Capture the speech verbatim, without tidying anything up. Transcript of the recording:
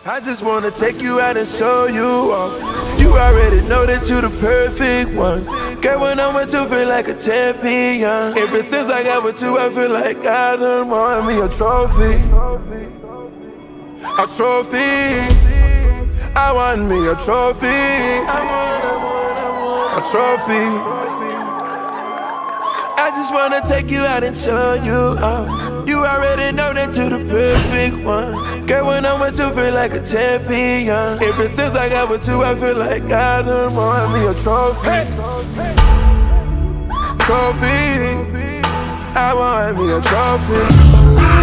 I just wanna take you out and show you off. You already know that you the perfect one. Girl, when I'm with you, feel like a champion. Ever since I got with you, I feel like I done won me a trophy. A trophy. I want me a trophy. I want, I want, I want a trophy. I just wanna take you out and show you off. You already know that you the perfect one. Girl, when I'm with you, feel like a champion. Ever since I got with you, I feel like I done won me a trophy. Hey. Trophy. I want me a trophy.